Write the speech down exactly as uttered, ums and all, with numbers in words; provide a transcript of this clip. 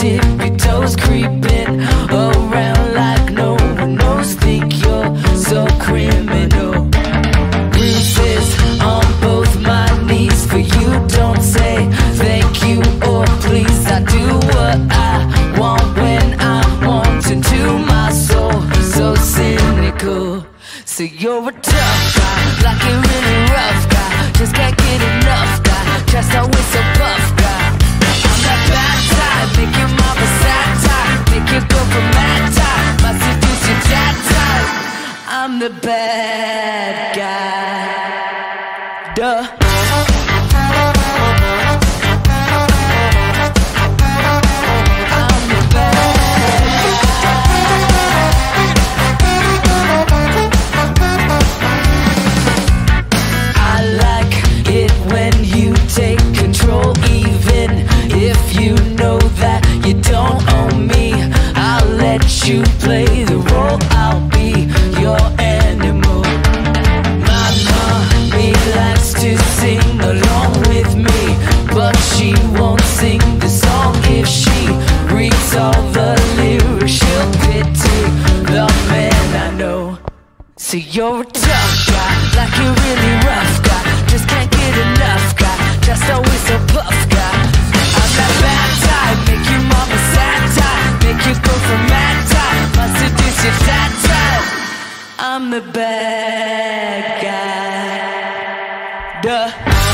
tippy toes, creeping around like no one knows. Think you're so criminal. Bruises on both my knees for you. Don't say thank you or please. I do what I want when I want to. My soul so cynical. So you're a tough guy, like a really rough guy. Just can't get enough guy, just always so buff guy. I'm that bad type, make your mama sad type, make your girl from mad type, my seducer that type. I'm the bad guy. Duh. You play the role, I'll be your animal. My mommy likes to sing along with me, but she won't sing the song. If she reads all the lyrics, she'll pity the man I know. So you're a tough guy, like a really rough guy. Just can't get enough guy, just always a buff guy. I'm that bad type, make your mama sad type, make you go from mad type. My seducer that type. I'm the bad guy. Duh.